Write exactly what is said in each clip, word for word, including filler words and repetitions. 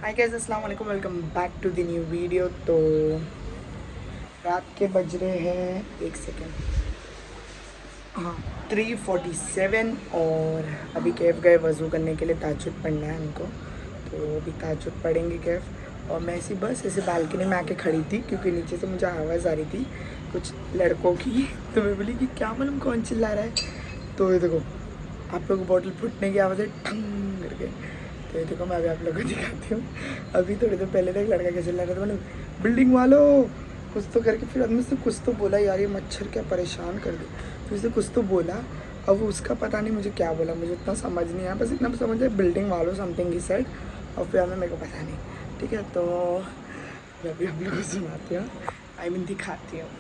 हाय guys, अस्सलाम वालेकुम, welcome back to the new video. तो रात के बज रहे हैं एक सेकेंड हाँ थ्री फोर्टी सेवन और अभी कैफ गए वज़ू करने के लिए। ताजुद पढ़ना है उनको, तो अभी ताजुद पढ़ेंगे कैफ। और मैं ऐसी बस ऐसे बालकनी में आके खड़ी थी क्योंकि नीचे से मुझे आवाज़ आ रही थी कुछ लड़कों की। तो मैं बोली कि क्या मालूम कौन चिल्ला रहा है। तो ये देखो, आप लोग बॉटल फूटने की आवाज़ है ठंग करके। तो ये देखो, मैं अभी आप लोगों को दिखाती हूँ। अभी थोड़ी देर पहले तक लड़का कैसे चिल्ला रहा था, मैंने बिल्डिंग वालों कुछ तो करके, फिर आदमी से कुछ तो बोला, यार ये मच्छर क्या परेशान कर दे। फिर उसने कुछ तो बोला, अब उसका पता नहीं मुझे क्या बोला, मुझे इतना समझ नहीं आया, बस इतना समझ आया बिल्डिंग वालों समथिंग ही सेड। और फिर हमें मेरे को पता नहीं, ठीक है। तो मैं अभी आप लोगों को सुनाती हूँ, आई मीन दिखाती हूँ।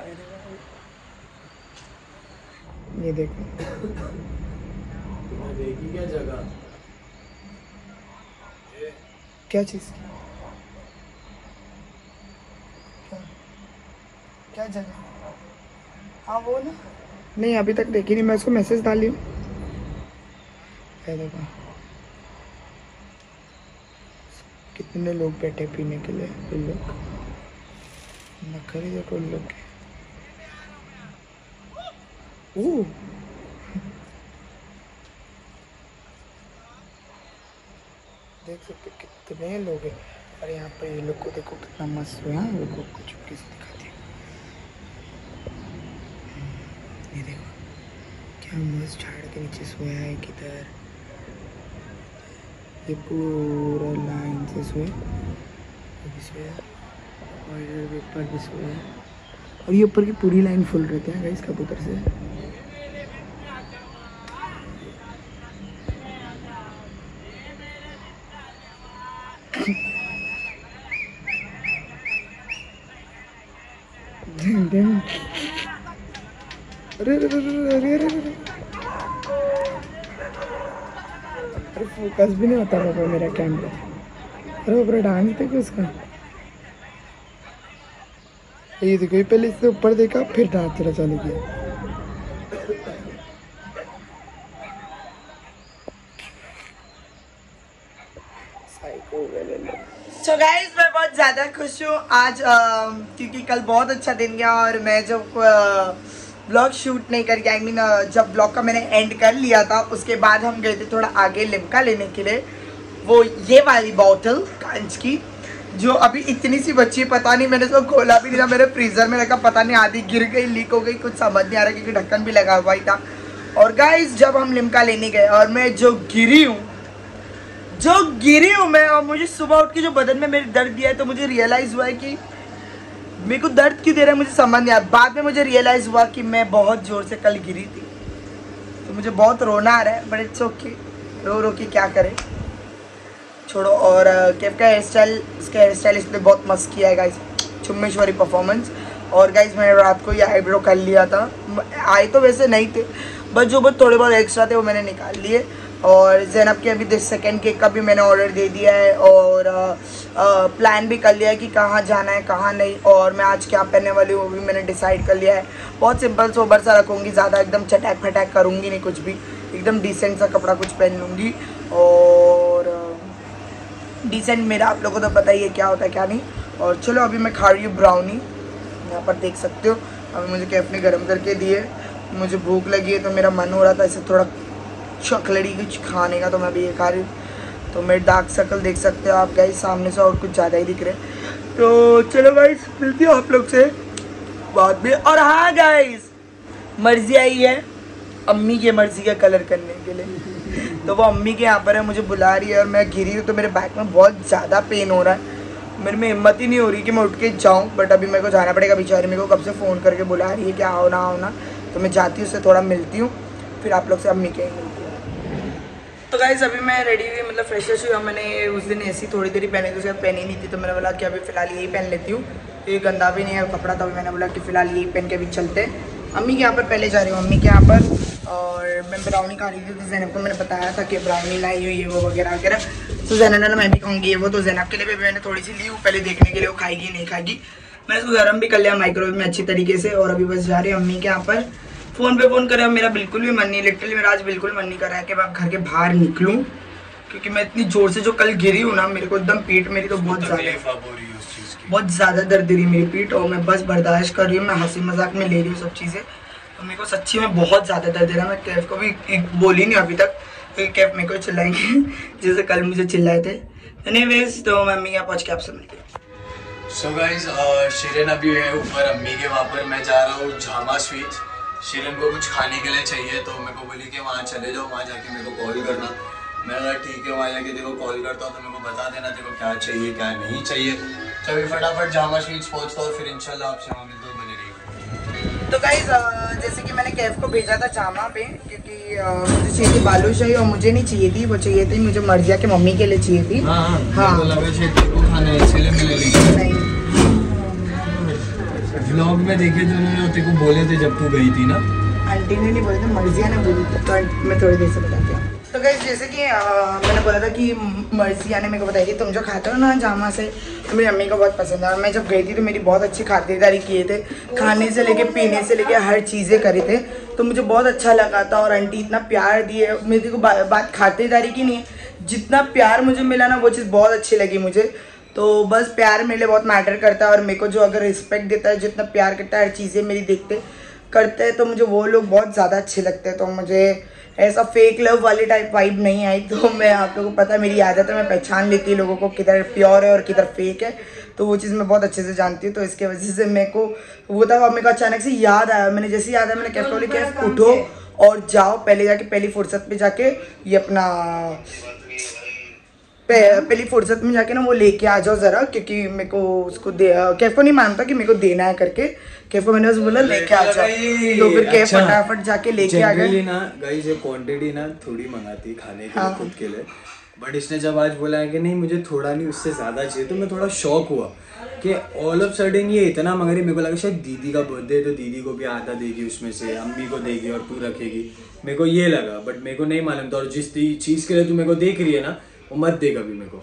ये देखो, देखी क्या जगह, क्या चीज़, क्या क्या जगह? हाँ वो ना, नहीं अभी तक देखी नहीं, मैं उसको मैसेज डाली हूँ। ये देखो कितने लोग बैठे पीने के लिए, इन लोग नखरे देखो इन लोग के। ओह देख सकते कितने लोग हैं। और यहाँ पे ये लोग को देखो कितना मस्त हुआ है। लोग को कुछ चुपके से दिखाती हूँ, ये देखो क्या मस्त झाड़ के नीचे सोया है किधर। ये पूरा लाइन से सोए, अभी सोया और इधर ऊपर भी सोया है। और ये ऊपर की पूरी लाइन फुल रहते हैं गाइस कबूतर से। अरे अरे अरे अरे अरे अरे फोकस भी नहीं होता पापा मेरा कैमरा। अरे ऊपर डांस देखो इसका, ये देखो, ये पहले इससे ऊपर देखा फिर डांस चला चालू किया। सो गाइस, मैं बहुत ज़्यादा खुश हूँ आज uh, क्योंकि कल बहुत अच्छा दिन गया। और मैं जब ब्लॉग uh, शूट नहीं करके, आई मीन uh, जब ब्लॉग का मैंने एंड कर लिया था, उसके बाद हम गए थे थोड़ा आगे लिम्का लेने के लिए। वो ये वाली बॉटल कांच की जो अभी इतनी सी बच्ची है, पता नहीं, मैंने इसको खोला भी नहीं था, मेरे फ्रीज़र में रखा, पता नहीं आधी गिर गई, लीक हो गई, कुछ समझ नहीं आ रहा क्योंकि ढक्कन भी लगा हुआ ही था। और गाइस जब हम लिम्का लेने गए और मैं जो गिरी हूँ जो गिरी हूँ मैं, और मुझे सुबह उठ के जो बदन में मेरे दर्द दिया है, तो मुझे रियलाइज़ हुआ है कि मेरे को दर्द क्यों दे रहा है, मुझे समझ नहीं आया। बाद में मुझे रियलाइज़ हुआ कि मैं बहुत ज़ोर से कल गिरी थी, तो मुझे बहुत रोना आ रहा है, बट इट्स ओके, रो रो के क्या करें, छोड़ो। और कैफ का हेयर स्टाइल, इसका हेयर स्टाइल इसने बहुत मस्त किया है गाइस, चुम्मेश्वरी परफॉर्मेंस। और गाइस मैंने रात को ये आईब्रो कर लिया था, आए तो वैसे नहीं थे, बट जो बहुत थोड़े बहुत एक्स्ट्रा थे वो मैंने निकाल लिए। और ज़ैनब के अभी दस सेकेंड केक का भी मैंने ऑर्डर दे दिया है, और आ, आ, प्लान भी कर लिया है कि कहाँ जाना है कहाँ नहीं, और मैं आज क्या पहनने वाली हूँ वो भी मैंने डिसाइड कर लिया है। बहुत सिंपल सोबर सा रखूँगी, ज़्यादा एकदम चटैक फटैक करूँगी नहीं, कुछ भी एकदम डिसेंट सा कपड़ा कुछ पहन लूँगी। और डिसेंट मेरा आप लोगों को तो पता ही है क्या होता है क्या नहीं। और चलो अभी मैं खा रही हूँ ब्राउनी, यहाँ पर देख सकते हो। अभी मुझे कैफ ने गर्म करके दिए, मुझे भूख लगी है तो मेरा मन हो रहा था ऐसे थोड़ा चॉकलेटी कुछ खाने का, तो मैं भी ये खा रही हूँ। तो मेरे डार्क सर्कल देख सकते हो आप गाइस सामने से, और कुछ ज़्यादा ही दिख रहे हैं। तो चलो गाइस मिलती हूँ आप लोग से बाद में। और हाँ गाइस, मर्जी आई है अम्मी की मर्जी का कलर करने के लिए, तो वो अम्मी के यहाँ पर है, मुझे बुला रही है। और मैं गिरी हूँ तो मेरे बैक में बहुत ज़्यादा पेन हो रहा है, मेरे में हिम्मत ही नहीं हो रही कि मैं उठ के जाऊँ, बट अभी मेरे को जाना पड़ेगा। बेचारी मेरे को कब से फ़ोन करके बुला रही है कि आओ ना आओ ना, तो मैं जाती हूँ, उससे थोड़ा मिलती हूँ, फिर आप लोग से अम्मी के मिलती हूँ। तो गाइस अभी मैं रेडी हुई, मतलब फ्रेशर्स हुई। मैंने उस दिन ऐसी थोड़ी देरी पहनी थी, उसके बाद पहनी नहीं थी, तो मैंने बोला कि अभी फ़िलहाल यही पहन लेती हूँ, ये गंदा भी नहीं है कपड़ा, तो अभी मैंने बोला कि फ़िलहाल यही पहन के भी चलते हैं। अम्मी के यहाँ पर पहले जा रही हूँ, अम्मी के यहाँ पर। और मैं ब्राउनी खा रही थी, तो ज़ैनब को मैंने बताया था कि ब्राउनी लाई हुई है वो वगैरह वगैरह, तो ज़ैनब ने मैं भी खाऊंगी ये वो, तो ज़ैनब के लिए भी मैंने थोड़ी सी ली हूँ पहले देखने के लिए, वो खाएगी नहीं खाएगी। मैंने इसको गर्म भी कर लिया माइक्रोवेव में अच्छी तरीके से। और अभी बस जा रहे हैं अम्मी के यहाँ पर, फ़ोन पे फ़ोन कर रहे हो, मेरा बिल्कुल भी मन नहीं, लिटरली मेरा आज बिल्कुल मन नहीं कर रहा है कि मैं घर के बाहर निकलूँ, क्योंकि मैं इतनी जोर से जो कल गिरी हूँ ना, मेरे को एकदम पीठ मेरी तो बहुत ज़्यादा बहुत ज़्यादा दर्द रही मेरी पीठ, और मैं बस बर्दाश्त कर रही हूँ। मैं हंसी मजाक में ले रही हूँ सब चीज़ें, तो मेरे को सच्ची में बहुत ज़्यादा दर्द दे रहा है। मैं कैफ को भी एक बोली नहीं अभी तक, तो कैफ मेरे को चिल्लाएंगे जैसे कल मुझे चिल्लाए थे। एनीवेज, तो मम्मी यहाँ पहुँच के आपसे मिलती हूँ। सो गाइज, शिरन अभी है ऊपर अम्मी के वहाँ पर, मैं जा रहा हूँ झामा स्वीट्स। शिरन को कुछ खाने के लिए चाहिए, तो मेरे को बोली कि वहाँ चले जाओ, वहाँ जाके मेरे को कॉल करना। मैं अगर ठीक है वहाँ जाके देखो कॉल करता हूँ तो मेरे को बता देना देखो क्या चाहिए क्या नहीं चाहिए। तो अभी फटाफट जामा स्वीट्स पहुँचता हूँ, फिर इंशाल्लाह आपसे वहाँ मिलते हो, बने रहिए। तो गाइज, जैसे कि मैंने कैफ को भेजा था जामा पे, क्योंकि मुझे चाहिए थी बालूशाही, और मुझे नहीं चाहिए थी, वो चाहिए थी मुझे मर्जिया के मम्मी के लिए चाहिए थी। हाँ हाँ, हाँ। लगा खाना है इसलिए मैं ले ली। नहीं, व्लॉग में देखे जो उन्होंने तेरे को बोले थे जब तू गई थी ना, आंटी ने नहीं बोले थे, मर्जिया ने बोली थी, तो मैं थोड़ी देर से बताती हूँ। तो गाइस, जैसे कि आ, मैंने बोला था कि मर्जिया ने मेरे को बताई थी तुम जो खाते हो ना जामा से, तो मेरी अम्मी को बहुत पसंद है। और मैं जब गई थी तो मेरी बहुत अच्छी खातिरदारी किए थे, खाने से लेके पीने से लेके हर चीज़ें करे थे, तो मुझे बहुत अच्छा लगा था। और आंटी इतना प्यार दिए, मेरी को बा, बात खातिरदारी की नहीं है, जितना प्यार मुझे मिला ना वो चीज़ बहुत अच्छी लगी मुझे। तो बस प्यार मेरे लिए बहुत मैटर करता है, और मेरे को जो अगर रिस्पेक्ट देता है, जितना प्यार करता है, हर चीज़ें मेरी देखते करते हैं, तो मुझे वो लोग बहुत ज़्यादा अच्छे लगते हैं। तो मुझे ऐसा फेक लव वाली टाइप वाइब नहीं आई। तो मैं, आप लोगों को पता है मेरी आदत है, मैं पहचान लेती हूँ लोगों को किधर प्योर है और किधर फेक है, तो वो चीज़ मैं बहुत अच्छे से जानती हूँ। तो इसके वजह से मेरे को वो था, मेरे को अचानक से याद आया, मैंने जैसे याद आया मैंने कैफ बोली कैफ उठो और जाओ पहले जाके पहली फुर्सत में जाके ये अपना पहली फुर्सत में जाके ना वो लेके आ जाओ ज़रा, क्योंकि मेरे को उसको दे, कैफ को नहीं मानता कि मेरे को देना है करके, कैफ को मैंने उसको बोला लेके आ जाओ, तो फिर कैफ फटाफट जाके लेके आ गए ना। गाइस, ये क्वांटिटी ना थोड़ी मंगाती खाने के लिए खुद के लिए, बट इसने जब आज बोला है कि नहीं मुझे थोड़ा नहीं उससे ज़्यादा चाहिए, तो मैं थोड़ा शॉक हुआ कि ऑल ऑफ सडन ये इतना मंगा रही। मेरे को लगा शायद दीदी का बर्थडे तो दीदी को भी आधा देगी उसमें से, अम्मी को देगी और तू रखेगी, मेरे को ये लगा, बट मेरे को नहीं मालूम था। और जिस चीज़ के लिए तू मेरे को देख रही है ना वो मत देगा भी मेरे को।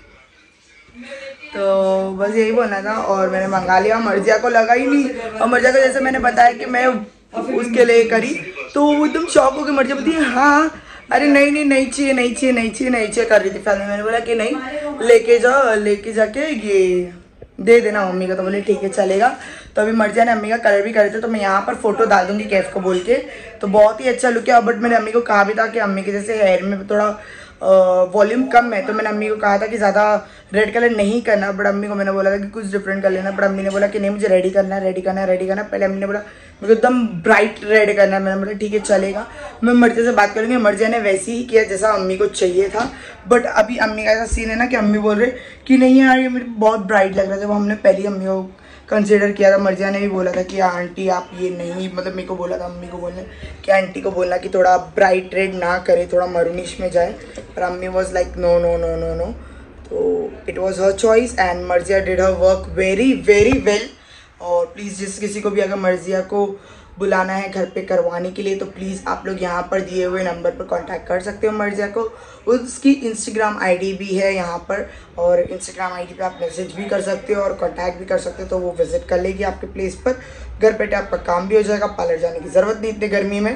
तो बस यही बोलना था, और मैंने मंगा लिया। मर्जिया को लगा ही नहीं, और मर्जिया को जैसे मैंने बताया कि मैं उसके लिए करी, तो वो एकदम शॉक हो गई। मर्जिया बोलती है हाँ अरे नहीं नहीं नहीं चाहिए नहीं चाहिए नहीं चाहिए नहीं चाहिए कर रही थी पहले। मैंने बोला कि नहीं लेके जाओ, लेके जाके ये दे देना मम्मी को, तो बोले ठीक है चलेगा। तो अभी मर्जिया ने अम्मी का कलर भी करे थे, तो मैं यहाँ पर फोटो डाल दूंगी कैफ को बोल के, तो बहुत ही अच्छा लुक है। बट मैंने अम्मी को कहा भी था कि अम्मी के जैसे हेयर में थोड़ा वॉल्यूम कम है, तो मैंने अम्मी को कहा था कि ज़्यादा रेड कलर नहीं करना, बट अम्मी को मैंने बोला था कि कुछ डिफरेंट कर लेना, बट अम्मी ने बोला कि नहीं मुझे रेडी करना है रेडी करना है रेडी करना है। पहले अम्मी ने बोला मुझे एकदम ब्राइट रेड करना है, मैंने बोला ठीक है चलेगा, मैं मर्जिया से बात करूँगी। मर्जिया ने वैसे ही किया जैसा अम्मी को चाहिए था, बट अभी अम्मी का ऐसा सीन है ना कि अम्मी बोल रहे कि नहीं यार ये मेरे बहुत ब्राइट लग रहा है। जब हमने पहली अम्मी को कंसिडर किया था, मर्जिया ने भी बोला था कि आंटी आप ये नहीं, मतलब मेरे को बोला था अम्मी को बोलने कि आंटी को बोलना कि थोड़ा ब्राइट रेड ना करे, थोड़ा मरूनिश में जाए, पर अम्मी was like no no no no no. तो it was her choice and Marziya did her work very very well. और प्लीज़ जिस किसी को भी अगर मर्जिया को बुलाना है घर पे करवाने के लिए, तो प्लीज़ आप लोग यहाँ पर दिए हुए नंबर पर कांटेक्ट कर सकते हो मर्जिया को। उसकी इंस्टाग्राम आईडी भी है यहाँ पर, और इंस्टाग्राम आईडी पे आप मैसेज भी कर सकते हो और कांटेक्ट भी कर सकते हो, तो वो विजिट कर लेगी आपके प्लेस पर। घर बैठे आपका काम भी हो जाएगा, पार्लर जाने की ज़रूरत नहीं इतनी गर्मी में,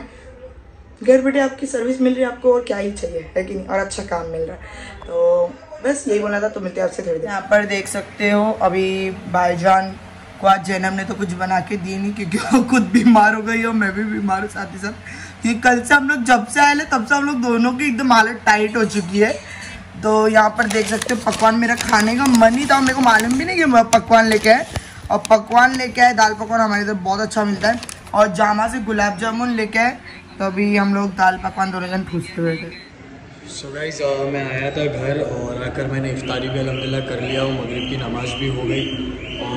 घर बैठे आपकी सर्विस मिल रही है, आपको और क्या ही चाहिए है कि नहीं, और अच्छा काम मिल रहा है। तो बस यही बोलना था, तो मिलते हैं आपसे थोड़ी देर। यहाँ पर देख सकते हो अभी भाईजान को आज जैनब ने तो कुछ बना के दी नहीं, क्योंकि वो खुद बीमार हो गई और मैं भी बीमार हूँ साथ ही साथ, क्योंकि कल से हम लोग जब से आए तब से हम लोग दोनों की एकदम हालत टाइट हो चुकी है। तो यहाँ पर देख सकते हो पकवान मेरा खाने का मन ही था, मेरे को मालूम भी नहीं कि पकवान लेके आए, और पकवान लेके आए दाल पकवान हमारे इधर बहुत अच्छा मिलता है, और जामा से गुलाब जामुन लेके आए। तो अभी हम लोग दाल पकवान दोनों जन पूछते हुए थे। सो गाइस, मैं आया था घर और आकर मैंने इफ्तारी भी अल्हम्दुलिल्लाह कर लिया हूँ, मगरिब की नमाज़ भी हो गई,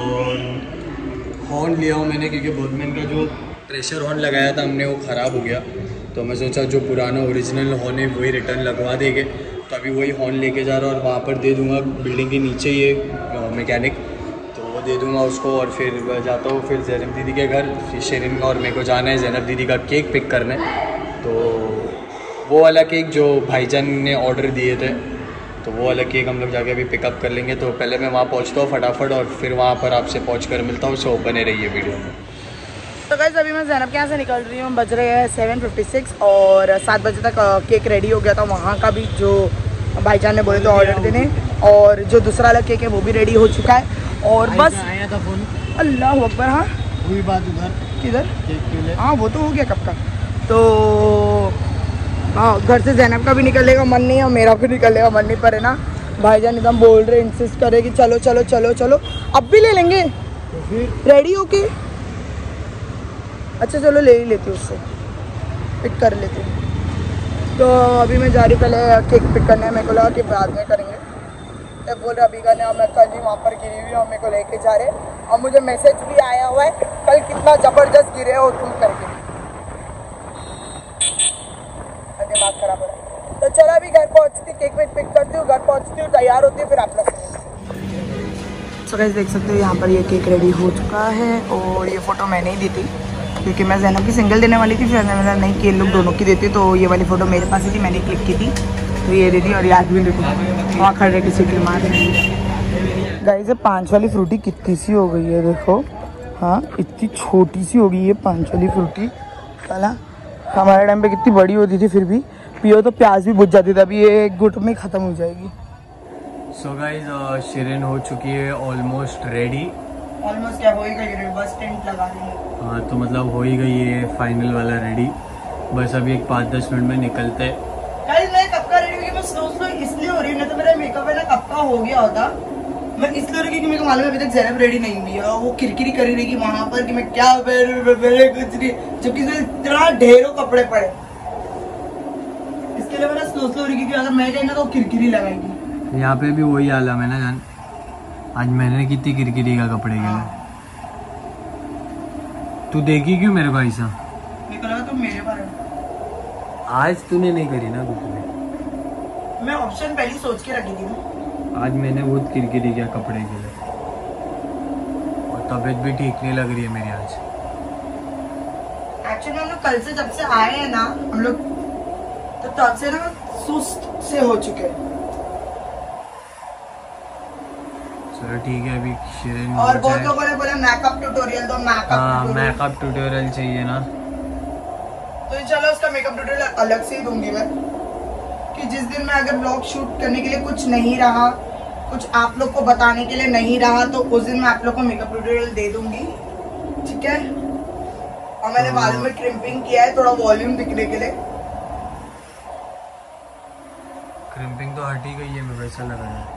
और हॉर्न लिया हूँ मैंने, क्योंकि बोधमैन का जो प्रेशर हॉर्न लगाया था हमने वो ख़राब हो गया, तो मैं सोचा जो पुराना ओरिजिनल हॉर्न है वही रिटर्न लगवा देंगे। तो अभी वही हॉर्न लेके जा रहा हूँ और वहाँ पर दे दूँगा बिल्डिंग के नीचे ये मैकेनिक, तो वो दे दूँगा उसको, और फिर जाता हूँ फिर ज़ैनब दीदी के घर। फिर शेरिन और मेरे को जाना है ज़ैनब दीदी का केक पिक करने, तो वो वाला केक जो भाईजान ने ऑर्डर दिए थे, तो वो वाला केक हम लोग जाके अभी पिकअप कर लेंगे। तो पहले मैं वहाँ पहुँचता हूँ फटाफट, और फिर वहाँ पर आपसे पहुँच कर मिलता हूँ। सो बने रहिए वीडियो में। तो गाइस अभी मैं ज़ैनब के यहाँ से निकल रही हूँ, बज रहे हैं सेवन फिफ्टी सिक्स, और सात बजे तक केक रेडी हो गया था। वहाँ का भी जो भाईजान ने बोले तो ऑर्डर देने, और जो दूसरा वाला केक है वो भी रेडी हो चुका है। और बस आया था फोन, अल्लाह अकबर। हाँ हुई बात उधर किधर? केक के लिए। हाँ वो तो हो गया कब का। तो हाँ घर से ज़ैनब का भी निकलेगा मन नहीं और मेरा भी निकलेगा मन नहीं, पर है ना भाईजान एकदम बोल रहे, इंसिस्ट करे कि चलो चलो चलो चलो, अब भी ले लेंगे तो फिर रेडी हो के। अच्छा चलो ले ही लेती हूँ, उससे पिक कर लेती हूँ। तो अभी मैं जा रही, पहले केक पिक करना है, मेरे को लगा कि बाद में करेंगे। तो बोल रहे अभी करना, मैं कल ही वहाँ पर गिरी हुई और मेरे को लेके जा रहे, और मुझे मैसेज भी आया हुआ है कल कितना ज़बरदस्त गिरे हो तुम करके, दिमाग खराब हो रहा है। तो चलो अभी घर पहुँचती, केक वेक पिक करती हूँ, घर पहुँचती हूँ, तैयार होती हूँ, फिर आप लोग सो गाइस देख सकते हो यहाँ पर ये केक रेडी हो चुका है। और ये फ़ोटो मैंने ही दी थी क्योंकि मैं ज़ैनब की सिंगल देने वाली थी, फिर मैंने नहीं कि लोग दोनों की देती, तो ये वाली फ़ोटो मेरे पास ही थी, मैंने क्लिक की थी, तो ये दे दी। और याद भी देखो वहाँ खड़े किसी की मार रही। गाइस ये पाँच वाली फ्रूटी कितनी सी हो गई है देखो, हाँ इतनी छोटी सी हो गई है पाँच वाली फ्रूटी। पहला हमारे टाइम पे कितनी बड़ी होती थी, फिर भी पियो तो प्याज भी बुझ जाती थी, अभी ये एक गुट में ख़त्म हो जाएगी। सो गाइस शिरीन हो चुकी है ऑलमोस्ट रेडी। ऑलमोस्ट क्या हो ही गई, बस टेंट लगा दी। हाँ तो मतलब हो ही गई है फाइनल वाला रेडी, बस अभी एक पाँच दस मिनट में निकलते हैं। गाइस मैं कब का रेडी हो गई, मैं स्लो स्लो इसलिए हो रही हूँ, नहीं तो मेरा मेकअप है ना कब का हो गया होता। मैं इसलिए हो रही क्योंकि मेरे को मालूम है अभी तक ज़ैनब रेडी नहीं हुई है, वो किरकिरी करी रहेगी वहाँ पर कि मैं क्या मेरे कुछ नहीं, जबकि इतना ढेरों कपड़े पड़े। इसके लिए मैं स्लो स्लो हो रही क्योंकि अगर मैं गई ना तो किरकिरी लगाएगी। यहाँ पे भी वही आलम है ना जान, आज मैंने कितनी किरकिरी का कपड़े के लिए। तू देखी क्यों मेरे को ऐसा? मेरे को लगा तुम मेरे बारे में। आज तूने नहीं करी ना कुछ भी, मैं ऑप्शन पहले सोच के रखी थी ना। आज मैंने बहुत किरकिरी किया कपड़े के लिए, और तबीयत भी ठीक नहीं लग रही है मेरी आज। एक्चुअली हम लोग कल से जब से आए हैं ना हम लोग, तो तब से ना सुस्त से हो चुके हैं। चलो ठीक है अभी शिरीन और बहुत लोगों ने बोला मेकअप ट्यूटोरियल दो, मेकअप हाँ मेकअप ट्यूटोरियल चाहिए ना, तो चलो उसका मेकअप ट्यूटोरियल अलग से ही दूंगी मैं, कि जिस दिन मैं अगर ब्लॉग शूट करने के लिए कुछ नहीं रहा, कुछ आप लोग को बताने के लिए नहीं रहा, तो उस दिन मैं आप लोग को मेकअप ट्यूटोरियल दे दूंगी, ठीक है। और मैंने बालों में क्रिम्पिंग किया है थोड़ा वॉल्यूम दिखने के लिए। क्रिम्पिंग तो हट ही गई है, मेरे को ऐसा लगा है।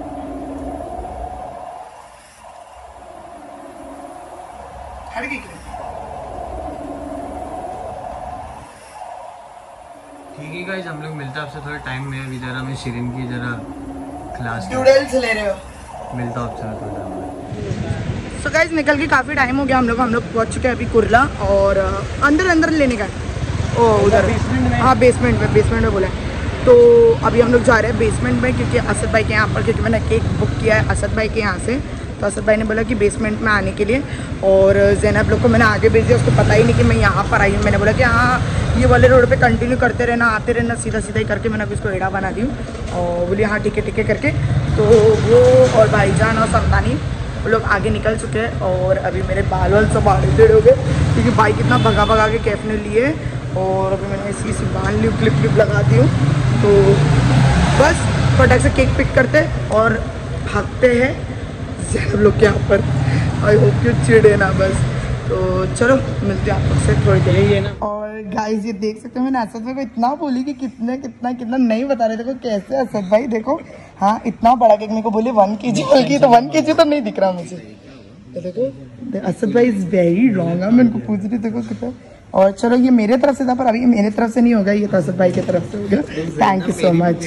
ठीक है गाइस हम लोग मिलते हैं आपसे थोड़े टाइम में, अभी जरा मैं शिरीन की जरा क्लास नूडल्स ले रहे हो, मिलता हूँ आपसे थोड़ा। सो गाइस निकल के काफ़ी टाइम हो गया, हम लोग हम लोग पहुँच चुके हैं अभी कुर्ला, और अंदर अंदर लेने का ओ उधर हाँ बेसमेंट में बेसमेंट में बोला। तो अभी हम लोग जा रहे हैं बेसमेंट में क्योंकि असद भाई के यहाँ पर, क्योंकि मैंने केक बुक किया है असद भाई के यहाँ से, तो असद भाई ने बोला कि बेसमेंट में आने के लिए। और ज़ैनब लोग को मैंने आगे भेज दिया, उसको पता ही नहीं कि मैं यहाँ पर आई हूँ। मैंने बोला कि हाँ ये वाले रोड पे कंटिन्यू करते रहना, आते रहना, सीधा सीधा ही करके मैंने अभी इसको एड़ा बना दी हूँ। और बोली हाँ ठीक है ठीक है करके। तो वो और भाईजान और सरदानी वो लोग आगे निकल चुके हैं, और अभी मेरे बाल वाल सब आड़े टेढ़े हो गए क्योंकि बाइक इतना भगा भगा के कैफ ने लिए। और अभी मैंने इसी इसी बांध ली, क्लिप क्लिप लगाती हूँ। तो बस फटाक से केक पिक करते और भागते हैं ज़ैनब लोग के यहाँ पर। आई होप यू चिड़े ना बस। तो चलो मिलते हैं आप लोग से थोड़ी देर ही है ना। और गाइस ये देख सकते हो मैंने असद भाई को इतना बोली कि कितने कितना कितना नहीं बता रहे। देखो कैसे असद भाई देखो, हाँ इतना बड़ा केक मेरे को बोले वन के जी बल्कि, तो वन के जी तो नहीं दिख रहा मुझे। तो देखो असद भाई इज वेरी रॉन्ग है, मैं इनको पूछ रही देखो कितना। और चलो ये मेरे तरफ से था, पर अभी ये मेरे तरफ से नहीं होगा, ये तो असद भाई की तरफ से होगा। Thank you so much.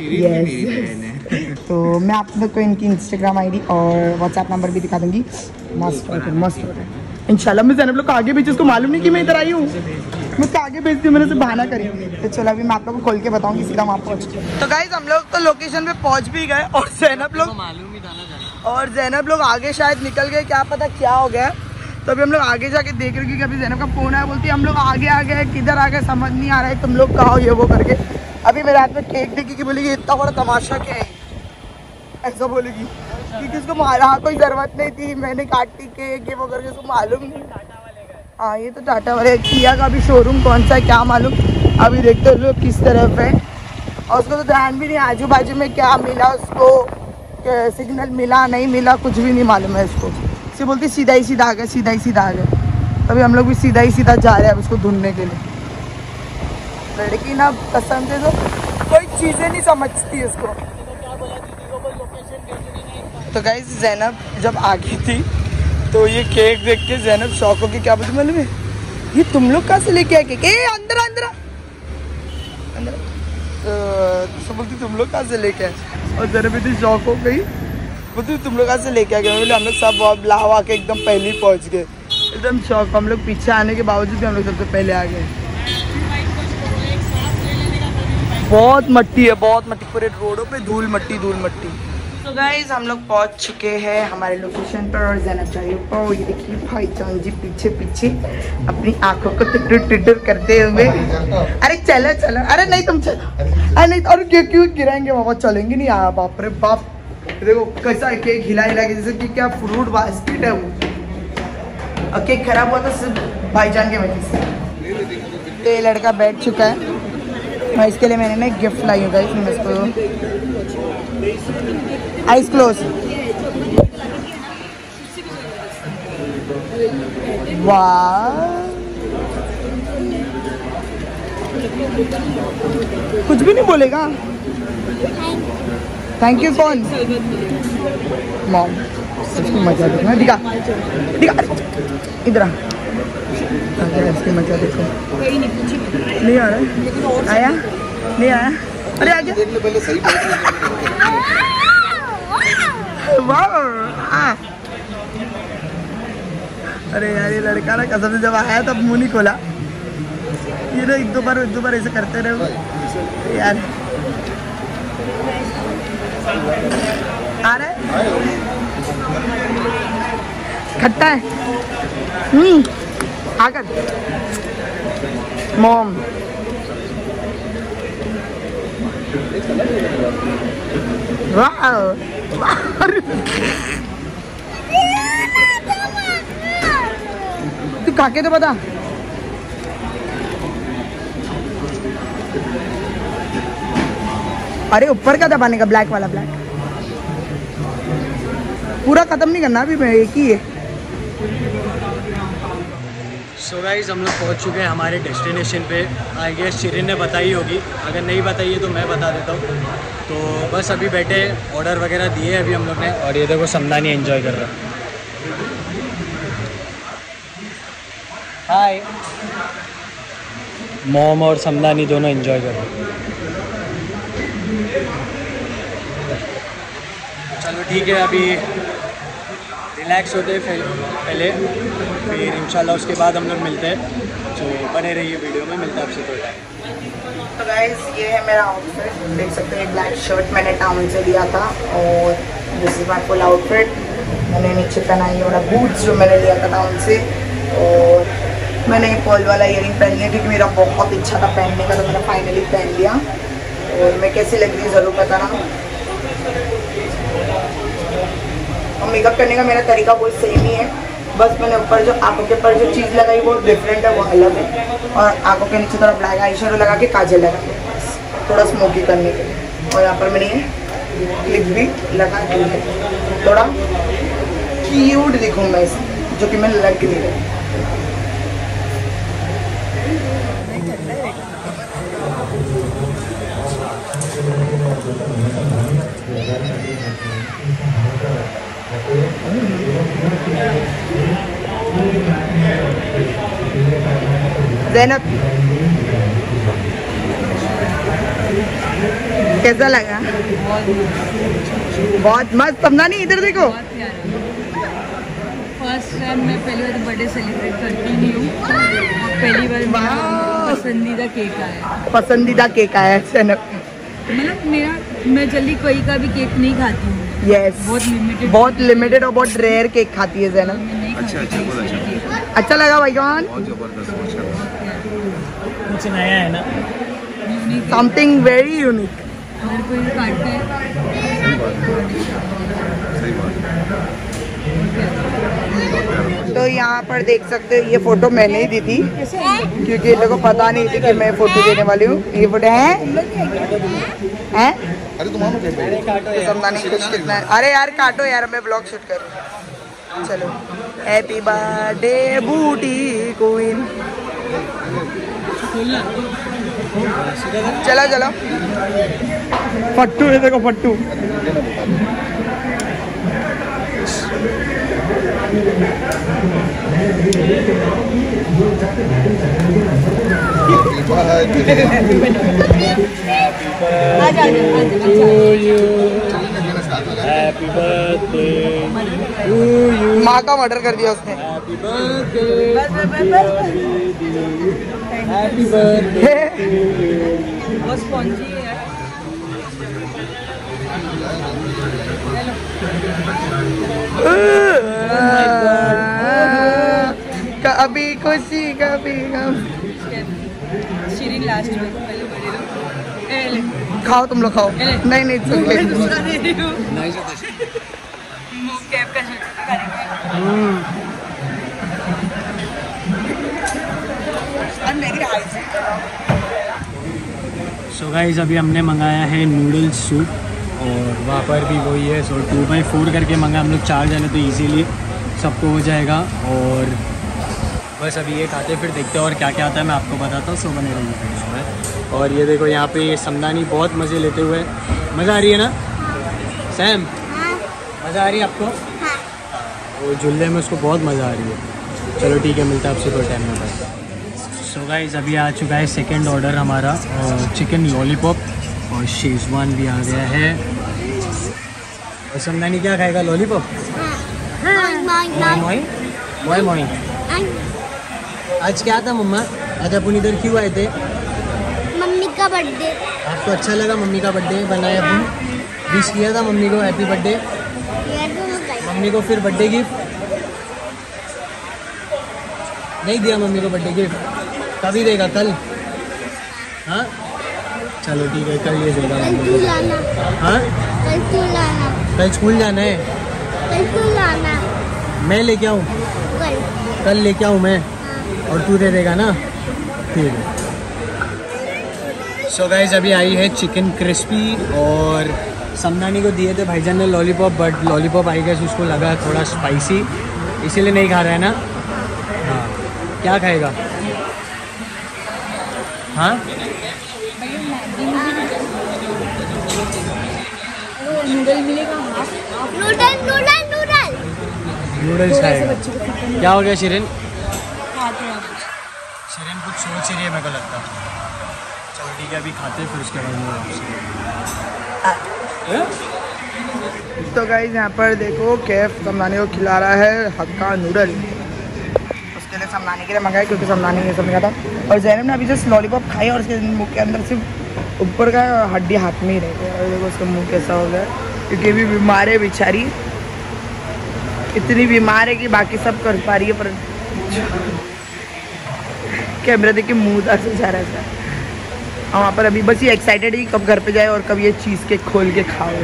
Yes तो मैं आप लोग को इनकी इंस्टाग्राम आईडी और व्हाट्सएप नंबर भी दिखा दूंगी। मस्त हो मस्त हो रहा है इंशाल्लाह। मैं ज़ैनब लोग को आगे भेजी, उसको मालूम नहीं कि मैं इधर आई हूँ, मैं उसको आगे भेजती हूँ, मैंने उसे बहाना करी। तो चलो अभी मैं आप लोग को खोल के बताऊंगी सीधा वहाँ पहुँच। तो गाइस हम लोग तो लोकेशन पे पहुँच भी गए, और ज़ैनब लोग मालूम ही था ना, और ज़ैनब लोग आगे शायद निकल गए, क्या पता क्या हो गया। तो अभी हम लोग आगे जाके देख रहे हैं कि अभी ज़ैनब का फोन आया, बोलती है हम लोग आगे आ गए, किधर आ गए समझ नहीं आ रहा है, तुम लोग कहाँ हो ये वो करके। अभी मेरे हाथ में केक देखी कि बोलेगी इतना बड़ा तमाशा क्या है, ऐसा बोलेगी क्योंकि उसको हाँ कोई ज़रूरत नहीं थी, मैंने काटी केक ये वो करके, उसको मालूम नहीं। हाँ ये तो टाटा वाले किया का अभी शोरूम कौन सा है क्या मालूम। अभी देखते हो लोग किस तरफ है, और उसको तो ध्यान भी नहीं आजू बाजू में क्या मिला उसको, सिग्नल मिला नहीं मिला कुछ भी नहीं मालूम है उसको। इसे बोलती सीधा ही सीधा आ गया, सीधा ही सीधा आ गया। तभी हम लोग भी सीधा ही सीधा जा रहे हैं उसको ढूंढने के लिए। लड़की ना कसम से तो कोई चीज़ें नहीं समझती उसको। तो गाइस ज़ैनब जब आ गई थी तो ये केक देख के ज़ैनब शौक हो गई। क्या बोलती मालूम है, ये तुम लोग कहाँ से लेके आए केक? ए अंदर अंदर अंदर तो बोलती तुम लोग कहाँ से लेके आए? और ज़ैनब इतनी शौक हो गई, बोलती तुम लोग कहाँ से लेके आ गए? बोले हम लोग सब बहुत लावा के एकदम पहले ही पहुँच गए। एकदम शौक, हम लोग पीछे आने के बावजूद भी हम लोग सबसे पहले आ गए। बहुत मट्टी है, बहुत मट्टी, पूरे रोडों पे धूल मट्टी धूल मट्टी। तो गाइज हम लोग पहुंच चुके हैं हमारे लोकेशन पर और ज़ैनब चाहिए ऊपर। ये देखिए भाई जान जी पीछे पीछे अपनी आंखों को टिटर टिटर करते हुए। अरे चलो चलो, अरे नहीं तुम चलो, अरे नहीं अरे क्यों क्यों गिराएंगे बाबा, चलेंगे नहीं। आया बाप रे बाप, देखो कैसा है केक हिला हिला के, जैसे कि क्या फ्रूट बास्केट है वो। और केक खराब हुआ तो सिर्फ भाईजान के वजह से। ये लड़का बैठ चुका है और इसके लिए मैंने ना एक गिफ्ट लाई हूँ गाइस। मैं इसको आइज क्लोज, वाह कुछ भी नहीं बोलेगा। थैंक यू कौन? मॉम। इसकी मजा देखो, दिखा दिखा इधर आ, इसकी मजा देखो। नहीं आ रहा, आया नहीं आया, अरे आ गया। वाह, अरे यार ये लड़का ना कसम से जब आया तब मुंह नहीं खोला। ये ना एक दो बार एक दो बार ऐसे करते रहे यार। आ रहा है खट्टा है। हम्म आकर मॉम वाह तू खाके तो बता। अरे ऊपर का दबाने का, ब्लैक वाला, ब्लैक पूरा खत्म नहीं करना अभी, मैं एक ही है। सो गाइस हम लोग पहुंच चुके हैं हमारे डेस्टिनेशन पे। आई गेस शिरीन ने बताई होगी, अगर नहीं बताई है तो मैं बता देता हूँ। तो बस अभी बैठे, ऑर्डर वगैरह दिए अभी हम लोग ने, और ये देखो समदानी एंजॉय कर रहा है। हाय, मॉम और समदानी दोनों एंजॉय कर रहे हैं। चलो ठीक है, अभी रिलैक्स होते हैं पहले, फिर इंशाल्लाह उसके बाद हम लोग मिलते हैं। तो बने रहिए वीडियो में, मिलता है आपसे थोड़ा टाइम। तो गाइस ये है मेरा आउटफिट, देख सकते हैं। ब्लैक शर्ट मैंने टाउन से लिया था और this is my full outfit. मैंने नीचे पहनाई वाला बूट्स जो मैंने लिया था टाउन से, और मैंने पर्ल वाला ईयरिंग पहन लिया क्योंकि मेरा बहुत इच्छा था पहनने का, तो मैंने फाइनली पहन लिया। और मैं कैसी लग रही ज़रूर बताना। और मेकअप करने का मेरा तरीका बहुत सेम ही है, बस मैंने ऊपर जो आंखों के ऊपर जो चीज़ लगाई वो डिफरेंट है, वो अलग है। और आंखों के नीचे थोड़ा ब्लैक आई शेडो लगा के काजल लगा के थोड़ा स्मोकी करने के लिए। और यहाँ पर मैंने ये क्लिप भी लगा दी है, थोड़ा क्यूट दिखूँ मैं इस, जो कि मैं लग नहीं रही। ज़ैनब कैसा लगा? बहुत मस्त। समझा नहीं, इधर देखो। फर्स्ट टाइम मैं पहली बार बर्थडे सेलिब्रेट करती नहीं हूँ, पहली बार मेरा पसंदीदा केक आया। पसंदीदा केक आया ज़ैनब। मतलब मेरा, मैं जल्दी कोई का भी केक नहीं खाती हूँ। यस, बहुत लिमिटेड बहुत लिमिटेड और बहुत रेयर केक खाती है ज़ैनब। अच्छा अच्छा अच्छा अच्छा लगा भाईजान? कुछ नया है ना, समथिंग वेरी यूनिक। अगर कोई भी काटता है तो यहाँ पर देख सकते हो ये फोटो मैंने ही दी थी क्योंकि इन लोगों को पता नहीं थी कि मैं फोटो देने वाली हूँ। ये फोटो है हैं? अरे तुम्हारा कुछ कितना है? अरे यार काटो यार, मैं ब्लॉग शूट कर रही हूँ। चलो हैप्पी बर्थडे बूटी क्वीन। चलो चलो फट्टू है, देखो फट्टू। Happy birthday to you. माँ का मर्डर कर दिया उसने। Happy birthday happy birthday. बहुत स्पॉन्जी है यार। कभी खुशी कभी गम। शीरीन लास्ट में पहले बड़ी लो। ए ले खाओ तुम लोग खाओ। नहीं नहीं तुम मैं दूसरा दे रही हूँ। कैप का शूट करेंगे। सो गाइस अभी हमने मंगाया है नूडल्स सूप और वहाँ पर भी वही है। सो टू बाई फोर करके मंगाया हम लोग, चार जने तो इजीली सबको हो जाएगा। और बस अभी ये खाते फिर देखते हैं और क्या क्या आता है मैं आपको बताता हूँ। सो बने रहिए वीडियो में। और ये देखो यहाँ पे ये समदानी बहुत मज़े लेते हुए, मज़ा आ रही है ना सैम? मज़ा आ रही है आपको? वो झूले में उसको बहुत मज़ा आ रही है। चलो ठीक है, मिलता है आपसे थोड़े टाइम में। बस सो गाइस अभी आ चुका है सेकंड ऑर्डर हमारा, और चिकन लॉलीपॉप और शेजवान भी आ गया है। और समदानी क्या खाएगा? लॉलीपॉप? मोई मोई। आज क्या था मम्मा? आज अपन इधर क्यों आए थे? मम्मी का बर्थडे। आपको अच्छा लगा मम्मी का बर्थडे बनाया? अपन विश किया था मम्मी को हैप्पी बर्थडे। मम्मी को फिर बर्थडे गिफ्ट नहीं दिया? मम्मी को बर्थडे गिफ्ट कभी देगा? कल? हाँ चलो ठीक है, कल ये देगा मम्मी को। हाँ कल स्कूल जाना है? कल स्कूल जाना। मैं लेके आऊँ? कल कल लेके आऊँ मैं, और तू दे देगा ना? ठीक है। सो गाइस अभी आई है चिकन क्रिस्पी, और समदानी को दिए थे भाईजान ने लॉलीपॉप, बट लॉलीपॉप आई गया उसको लगा थोड़ा स्पाइसी, इसीलिए नहीं खा रहा है ना। हाँ क्या खाएगा? हाँ नूडल मिलेगा। नूडल नूडल नूडल नूडल्स खाएगा। क्या हो गया शिरीन? खाते हैं शिरीन कुछ सोच ही रही है मेरे को लगता। चलो ठीक है, अभी खाते हैं फिर उसके बाद में आपसे। तो गाइस यहाँ पर देखो कैफ समदानी को खिला रहा है हक्का नूडल। उसके लिए समदानी के लिए मंगाया क्योंकि समदानी ये सब नहीं खाता। और जैनब ने अभी जस्ट लॉलीपॉप खाई और उसके मुंह के अंदर सिर्फ ऊपर का हड्डी हाथ में ही रह गया। और देखो उसका मुंह कैसा हो गया, क्योंकि अभी बीमार है बेचारी, इतनी बीमार है कि बाकी सब कर पा रही है पर कैमरा देख के मुँह उदास जा रहा है। और वहाँ पर अभी बस ये एक्साइटेड है कब घर पे जाए और कब ये चीज़ के खोल के खाओ।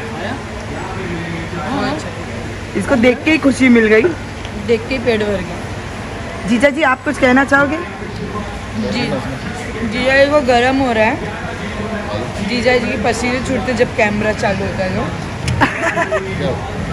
इसको देख के ही खुशी मिल गई, देख के पेट भर गया। जीजा जी आप कुछ कहना चाहोगे? जी जीजा जी को गर्म हो रहा है। जीजा जी की पसीने छूटते जब कैमरा चालू होता है तो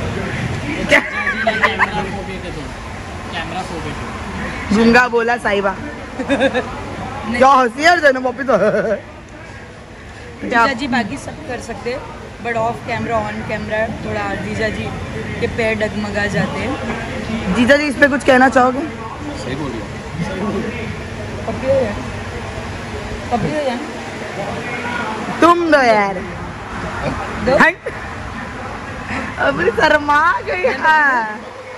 गुंगा बोला साहिबा। क्या हंसी है जैनब वापस तो। जीजा जी बाकी सब कर सकते, but off camera on camera थोड़ा जीजा जी के पैर डगमगा जाते हैं। जीजा जी इस पे कुछ कहना चाहोगे? सही बोल रही कभी हो जाए कभी हो जाए तुम दो यार। दो हट। अभी शर्मा गई। हाँ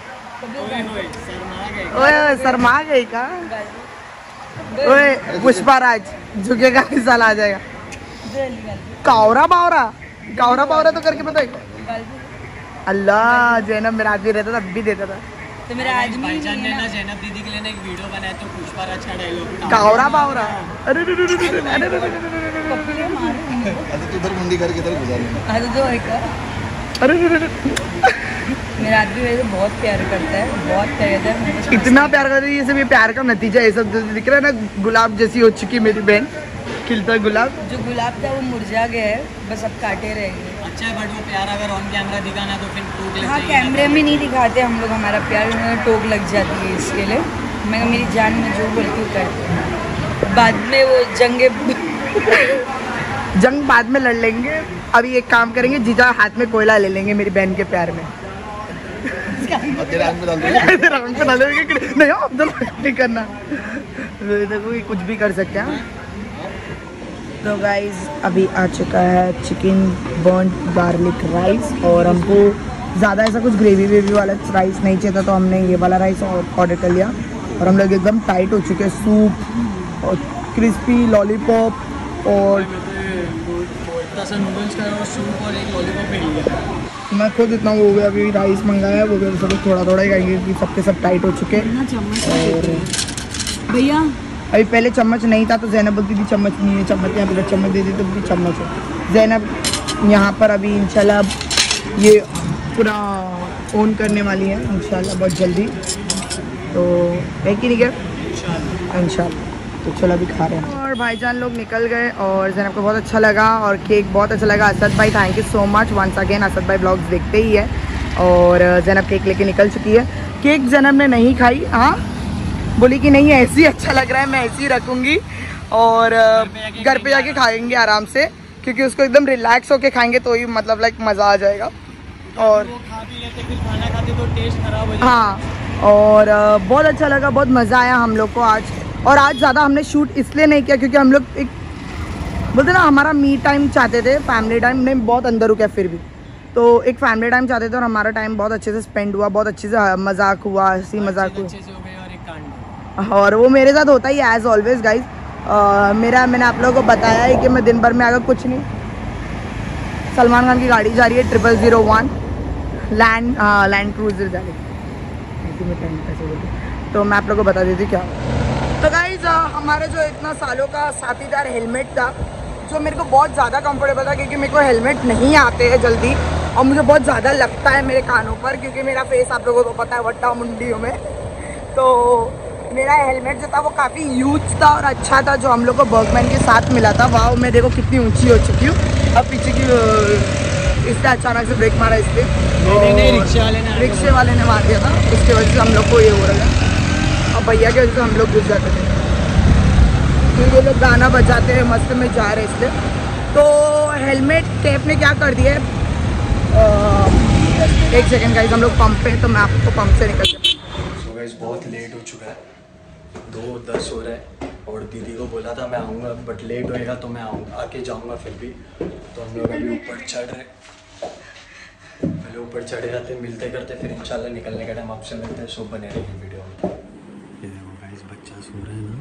ओए शर्मा गई का? ओए पुष्पा राज झुकेगा कि साल आ जाएगा। कावरा बावरा कावरा बावरा तो करके बताए। अल्लाह जैनब मेरा आदमी रहता था तब भी देता था। तो मेरा आदमी भाईजान ने ना जैनब दीदी के लिए ना एक वीडियो बनाया तो पुष्पा राज का डायलॉग कावरा बावरा। अरे अरे अरे अरे अरे अरे कपिले मारो आता तू इधर मुंडी करके इधर गुजार लेना। अरे दो एक अरे मेरा आदमी वैसे बहुत प्यार करता है, बहुत प्यार करता है मेरे को। इतना प्यार करती है, ये सब ये प्यार का नतीजा है। सब दिख रहा है ना, गुलाब जैसी हो चुकी मेरी बहन, खिलता गुलाब। जो गुलाब था वो मुरझा गया है, बस अब काटे रहेंगे। अच्छा है, बट वो प्यार अगर ऑन कैमरा दिखाना तो फिर टोक लग हाँ, जाएगी। कैमरे में नहीं दिखाते हम लोग हमारा प्यार, उन्हें टोक लग जाती है। इसके लिए मैं मेरी जान में जो बोलती हूँ करती, बाद में वो जंगे जंग बाद में लड़ लेंगे। अभी एक काम करेंगे, जीजा हाथ में कोयला ले लेंगे मेरी बहन के प्यार में। तेरे आंख पे डाल देंगे। रंग पे डालेंगे नहीं हो, अब्दुल नहीं करना। देखो ये कुछ भी कर सकते हैं। तो गाइस अभी आ चुका है चिकन बर्न गार्लिक राइस, और हमको ज़्यादा ऐसा कुछ ग्रेवी वेवी वाला राइस नहीं चाहिए था, तो हमने ये वाला राइस ऑर्डर कर लिया। और हम लोग एकदम टाइट हो चुके हैं, सूप और क्रिस्पी लॉलीपॉप और सा नूडल्स का और सूप और एक लॉलीपॉप मिल गया। मैं खुद इतना वो हो गया, अभी राइस मंगाया है वो भी सब थोड़ा थोड़ा ही खाएंगे क्योंकि सबके सब टाइट हो चुके हैं। और भैया अभी पहले चम्मच नहीं था तो जैनब बोलती थी चम्मच नहीं है, चम्मच यहाँ पर चम्मच दे दी तो भी चम्मच है। जैनब यहाँ पर अभी इंशाल्लाह ये पूरा ऑन करने वाली है इंशाल्लाह बहुत जल्दी, तो है कि नहीं क्या इंशाल्लाह। तो चलो अभी खा रहे हैं। और भाईजान लोग निकल गए और जैनब को बहुत अच्छा लगा और केक बहुत अच्छा लगा। असद भाई thank you so much once again, Asad भाई ब्लॉग्स देखते ही है। और जैनब केक लेके निकल चुकी है। केक जैनब ने नहीं खाई, हाँ बोली कि नहीं ऐसे ही अच्छा लग रहा है, मैं ऐसे ही रखूँगी और घर पे जाके खाएंगे आराम से, क्योंकि उसको एकदम रिलैक्स होके खाएंगे तो ही मतलब लाइक मज़ा आ जाएगा। और वो खा भी लेते फिर खाना खाते तो टेस्ट खराब हो जाता। हाँ, और बहुत अच्छा लगा, बहुत मज़ा आया हम लोग को आज। और आज ज़्यादा हमने शूट इसलिए नहीं किया क्योंकि हम लोग एक बोलते ना हमारा मी टाइम चाहते थे, फैमिली टाइम नहीं बहुत अंदर रुका फिर भी, तो एक फैमिली टाइम चाहते थे और हमारा टाइम बहुत अच्छे से स्पेंड हुआ, बहुत अच्छे से मजाक हुआ, हंसी मजाक हुआ। और वो मेरे साथ होता ही एज ऑलवेज गाइज। मेरा मैंने आप लोगों को बताया है कि मैं दिन भर में अगर कुछ नहीं, सलमान खान की गाड़ी जा रही है triple zero one land land cruiser जा रही है, तो मैं आप लोगों को बता देती क्या। तो गाइज हमारे जो इतना सालों का साथीदार हेलमेट था जो मेरे को बहुत ज़्यादा कंफर्टेबल था, क्योंकि मेरे को हेलमेट नहीं आते हैं जल्दी और मुझे बहुत ज़्यादा लगता है मेरे कानों पर, क्योंकि मेरा फेस आप लोगों को पता है वट्टा मुंडियों में। तो मेरा हेलमेट जो था वो काफ़ी यूज था और अच्छा था, जो हम लोग को बर्गमैन के साथ मिला था। वाह, मैं देखो कितनी ऊँची हो चुकी हूँ। अब पीछे की इससे अचानक से ब्रेक मारा इसलिए, रिक्शे वाले ने रिक्शे वाले ने मार दिया था, इसकी वजह से हम लोग को ये हो रहा है। और भैया की वजह से हम लोग घुस जाते थे क्योंकि वो लोग गाना बजाते हैं मस्त में जा रहे इसलिए। तो हेलमेट टेप ने क्या कर दिया है, एक सेकंड गाइस हम लोग पंप पे, तो मैं आपको पंप से निकल के so गाइस बहुत लेट हो चुका है, दो दस हो रहा है और दीदी को बोला था मैं आऊँगा, बट लेट होएगा तो मैं आऊँगा, आके जाऊँगा फिर भी। तो हम लोग अभी ऊपर चढ़ रहे, पहले ऊपर चढ़े जाते मिलते करते, फिर इंशाल्लाह निकलने का टाइम आपसे मिलते हैं। सो बने रहेगी वीडियो में। ये देखो गाइस बच्चा सो रहा है ना,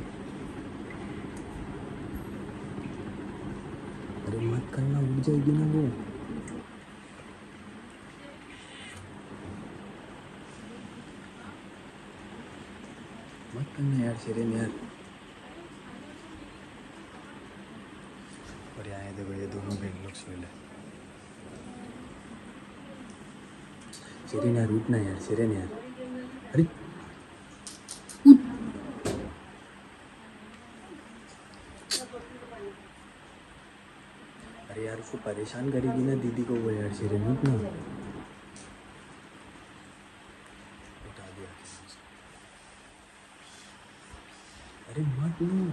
अरे मत करना, उठ जाएगी ना वो। मत करना यार शेरेन यार। और यहाँ देखो ये दोनों बहन लोग सोए ले। शेरेन यार उठना यार, शेरेन यार, अरे अरे यार उसको परेशान करेगी ना दीदी को वो यार, शेरेन उठना। उठा दिया अरे मत लो।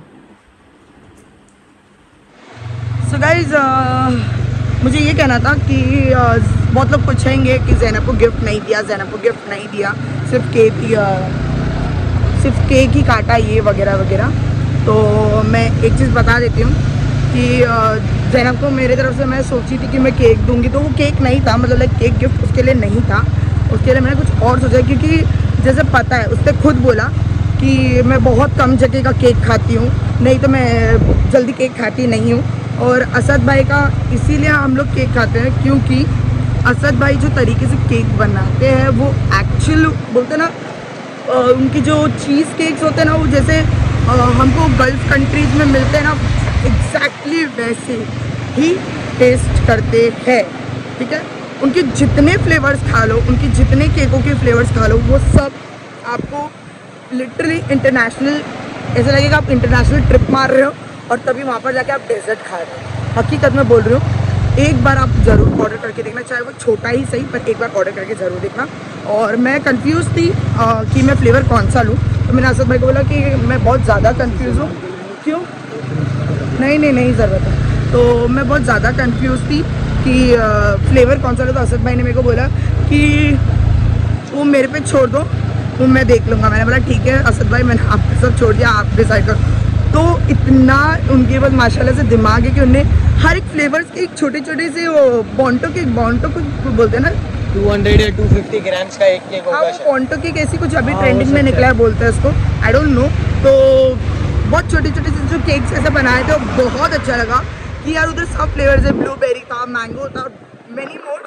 सो गाइज मुझे ये कहना था कि uh, बहुत लोग पूछेंगे कि ज़ैनब को गिफ्ट नहीं दिया, ज़ैनब को गिफ्ट नहीं दिया, सिर्फ केक ही सिर्फ केक ही काटा ये वगैरह वगैरह। तो मैं एक चीज़ बता देती हूँ कि ज़ैनब को मेरे तरफ से मैं सोची थी कि मैं केक दूंगी, तो वो केक नहीं था, मतलब लाइक केक गिफ्ट उसके लिए नहीं था, उसके लिए मैंने कुछ और सोचा। क्योंकि जैसे पता है उसने खुद बोला कि मैं बहुत कम जगह का केक खाती हूँ, नहीं तो मैं जल्दी केक खाती नहीं हूँ। और असद भाई का इसीलिए हम लोग केक खाते हैं क्योंकि असद भाई जो तरीके से केक बनाते हैं वो एक्चुअल बोलते ना, उनकी जो चीज़ केक्स होते हैं ना वो जैसे आ, हमको गल्फ कंट्रीज़ में मिलते हैं ना, एग्जैक्टली वैसे ही टेस्ट करते हैं, ठीक है। उनके जितने फ्लेवर्स खा लो, उनके जितने केकों के फ्लेवर्स खा लो, वो सब आपको लिटरली इंटरनेशनल, ऐसा लगेगा आप इंटरनेशनल ट्रिप मार रहे हो और तभी वहाँ पर जाके आप डेजर्ट खा रहे हो। हकीकत में बोल रही हूँ, एक बार आप ज़रूर ऑर्डर करके देखना, चाहे वो छोटा ही सही, पर एक बार ऑर्डर करके ज़रूर देखना। और मैं कंफ्यूज थी आ, कि मैं फ्लेवर कौन सा लूँ, तो मैंने असद भाई को बोला कि मैं बहुत ज़्यादा कंफ्यूज हूँ। क्यों? नहीं नहीं नहीं ज़रूरत है। तो मैं बहुत ज़्यादा कंफ्यूज थी कि फ्लेवर कौन सा लूँ, तो असद भाई ने मेरे को बोला कि वो मेरे पे छोड़ दो, वो मैं देख लूँगा। मैंने बोला ठीक है असद भाई, मैंने आपके सब छोड़ दिया, आप डिसाइड करो। तो इतना उनके पास माशाल्लाह से दिमाग है कि उन्हें हर एक फ्लेवर्स के एक छोटे छोटे से वो बॉन्टो के बॉन्टो को बोलते हैं ना, टू हंड्रेड या टू फिफ्टी ग्राम्स का एक केक होगा। हाँ, वो बॉन्टो केक ऐसी कुछ अभी ट्रेंडिंग में निकला है, बोलते हैं उसको, आई डोंट नो। तो बहुत छोटे छोटे से जो केक्स ऐसे बनाए थे, वो बहुत अच्छा लगा कि यार उधर सब फ्लेवर्स है, ब्लूबेरी था, मैंगो था, मेनी मोर,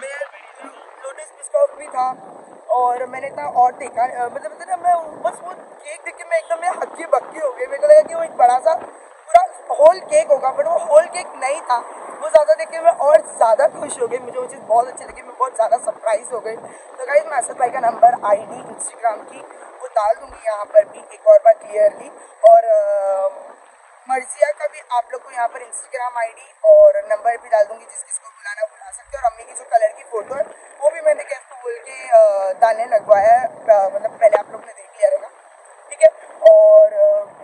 लोटस बिस्कॉफ भी था, और मैंने इतना और देखा, मतलब मतलब मैं बस वो केक देख के मैं एकदम मेरे हक्की बक्की हो गई। मेरे को लगा कि वो एक बड़ा सा पूरा होल केक होगा, बट वो होल केक नहीं था। वो ज़्यादा देख के मैं और ज़्यादा खुश हो गई, मुझे वो चीज़ बहुत अच्छी लगी, मैं बहुत ज़्यादा सरप्राइज हो गई। तो गाइस मैं असद भाई का नंबर, आईडी, इंस्टाग्राम की वो डाल दूँगी यहाँ पर भी एक और बार क्लियरली, और मर्जिया का भी आप लोग को यहाँ पर इंस्टाग्राम आईडी और नंबर भी डाल दूँगी, जिस किसको बुलाना बुला सकते हो। और अम्मी की जो कलर की फ़ोटो है वो भी मैंने कैसे बोल के डालने लगवाया है, मतलब पहले आप लोग ने देख लिया रहेगा, ठीक है। और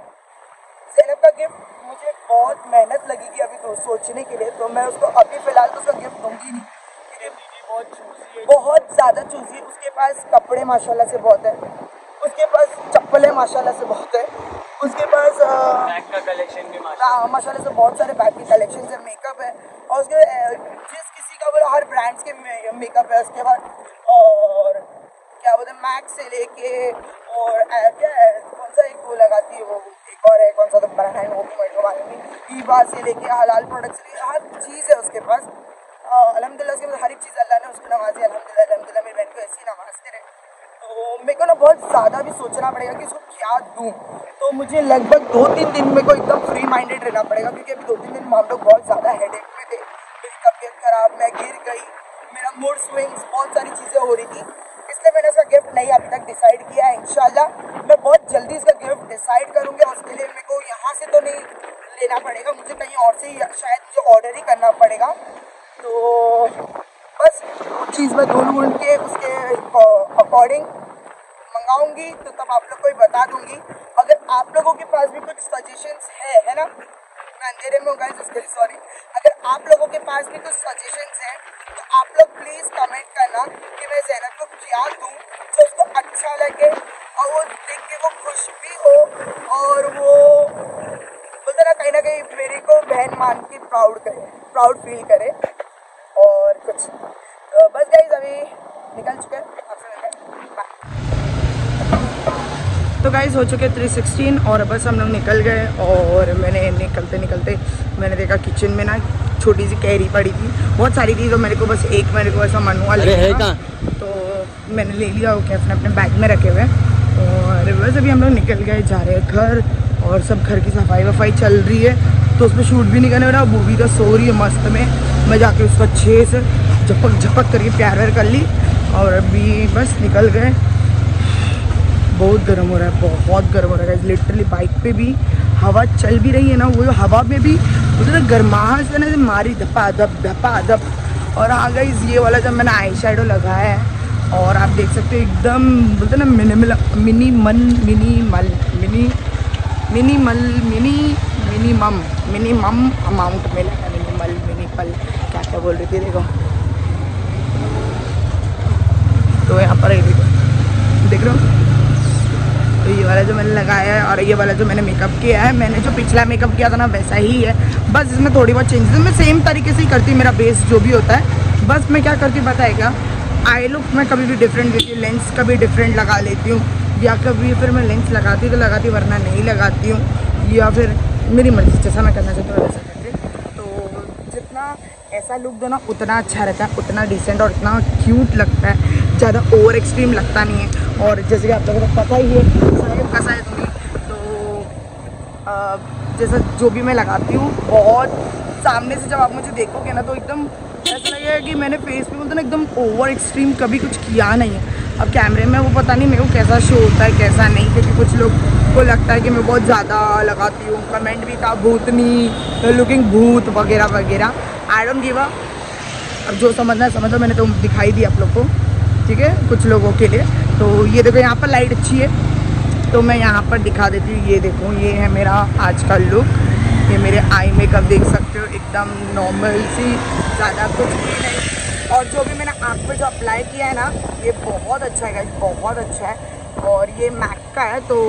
ज़ैनब का गिफ्ट मुझे बहुत मेहनत लगेगी अभी तो सोचने के लिए, तो मैं उसको अभी फ़िलहाल तो उसका गिफ्ट दूँगी नहीं, बहुत चूज़ी है, बहुत ज़्यादा चूज़ी है। उसके पास कपड़े माशाल्लाह से बहुत है, उसके पास चप्पलें माशाल्लाह से बहुत है, उसके पास बैग का कलेक्शन भी माशाल्लाह माशाल्लाह से बहुत सारे बैग के कलेक्शन है, मेकअप है, और उसके जिस किसी का बोला हर ब्रांड्स के मेकअप है उसके बाद। और क्या बोलते हैं, मैक्स से लेके और क्या है, कौन सा एक वो लगाती है, वो एक और है, कौन सा तो ब्रांड है वो भी मेरे को मालूम नहीं, ईबा से लेके हलाल प्रोडक्ट्स से हर चीज़ है उसके पास। अल्हम्दुलिल्लाह उसके पास हर एक चीज़, अल्लाह ने उसको नवाजी, अल्हम्दुलिल्लाह अल्हम्दुलिल्लाह मेरी बहन को ऐसी नवाजते रहे। तो मेरे को ना बहुत ज़्यादा भी सोचना पड़ेगा कि उसको क्या दूँ, तो मुझे लगभग दो तीन दिन मेरे को एकदम फ्री माइंडेड रहना पड़ेगा, क्योंकि अभी दो तीन दिन में हम लोग बहुत ज़्यादा हेडेक में थे, मेरी तबीयत ख़राब, मैं गिर गई, मेरा मूड स्विंग्स, बहुत सारी चीज़ें हो रही थी, इसलिए मैंने उसका गिफ्ट नहीं अभी तक डिसाइड किया है। इंशाल्लाह मैं बहुत जल्दी इसका गिफ्ट डिसाइड करूँगी, और उसके लिए मेरे को यहाँ से तो नहीं लेना पड़ेगा, मुझे कहीं और से ही शायद मुझे ऑर्डर ही करना पड़ेगा। तो बस वो चीज़ मैं ढूंढ ढूंढ के उसके अकॉर्डिंग मंगाऊंगी, तो तब आप लोग को ही बता दूंगी। अगर आप लोगों के पास भी कुछ सजेशंस है है ना, मैं अंधेरे में हूँ गाइस, उसके लिए सॉरी। अगर आप लोगों के पास भी कुछ सजेशंस हैं तो आप लोग प्लीज़ कमेंट करना कि मैं ज़ैनब को क्या दूँ जो उसको अच्छा लगे, और वो देख के वो खुश भी हो, और वो बोलते ना कहीं ना कहीं मेरे को बहन मान के प्राउड करे, प्राउड फील करे। और कुछ तो बस गाइस अभी निकल चुके हैं, आपसे मिलते हैं, बाय। तो गाइस हो चुके थ्री सिक्सटीन और बस हम लोग निकल गए, और मैंने निकलते निकलते मैंने देखा किचन में ना छोटी सी कैरी पड़ी थी, बहुत सारी थी, तो मेरे को बस एक मेरे को ऐसा मन हुआ लेना, तो मैंने ले लिया, ओके अपने अपने बैग में रखे हुए। और बस अभी हम लोग निकल गए, जा रहे हैं घर, और सब घर की सफाई वफाई चल रही है, तो उसमें शूट भी नहीं करने वाला। बूबी तो सो रही है मस्त में, मैं जाके उसको अच्छे से झपक झपक करके प्यार व्यार कर ली, और अभी बस निकल गए। बहुत गर्म हो रहा है, बहुत गर्म हो रहा है लिटरली। बाइक पे भी हवा चल भी रही है ना, वो हवा में भी उधर गर्माहट से ना मारी धपा धप धपा धप। और हाँ गाइस ये वाला जब मैंने आई शेडो लगाया है, और आप देख सकते हो एकदम बोलते ना minimal minimal minimal mini minimal mini minimum minimum amount में लगा, मिनिमल मिनीमल क्या क्या बोल रही थी देखो। तो यहाँ पर देख रहे हो, तो ये वाला जो मैंने लगाया है, और ये वाला जो मैंने मेकअप किया है, मैंने जो पिछला मेकअप किया था ना वैसा ही है, बस इसमें थोड़ी बहुत चेंजेस। मैं सेम तरीके से ही करती हूँ, मेरा बेस जो भी होता है, बस मैं क्या करती हूँ पता है क्या, आई लुक मैं कभी भी डिफरेंट देती हूँ, लेंस कभी डिफरेंट लगा लेती हूँ, या कभी फिर मैं लेंस लगाती हूँ तो लगाती वरना नहीं लगाती हूँ, या फिर मेरी मर्जी जैसा मैं करना चाहती हूँ वैसा करती हूँ। तो जितना ऐसा लुक दो ना उतना अच्छा रहता है, उतना डिसेंट और इतना क्यूट लगता है, ज़्यादा ओवर एक्सट्रीम लगता नहीं है। और जैसे कि आप लोगों को पता ही है साहिब का शायद हुई, तो आ, जैसा जो भी मैं लगाती हूँ, बहुत सामने से जब आप मुझे देखोगे ना तो एकदम ऐसा लगेगा ये है कि मैंने फेस पे बोलते ना एकदम ओवर एक्सट्रीम कभी कुछ किया नहीं है। अब कैमरे में वो पता नहीं मेरे को कैसा शो होता है कैसा नहीं, क्योंकि कुछ लोग को लगता है कि मैं बहुत ज़्यादा लगाती हूँ। कमेंट भी था भूतनी लुकिंग भूत वगैरह वगैरह। I don't give a. अब जो समझना है समझो, मैंने तो दिखाई दी आप लोग को, ठीक है, कुछ लोगों के लिए। तो ये देखो यहाँ पर लाइट अच्छी है तो मैं यहाँ पर दिखा देती हूँ। ये देखो ये है मेरा आज का लुक। ये मेरे आई मेकअप देख सकते हो, एकदम नॉर्मल सी, ज़्यादा कुछ भी नहीं। और जो भी मैंने आँख पे जो अप्लाई किया है ना, ये बहुत अच्छा है गाइस, बहुत अच्छा है। और ये मैक का है। तो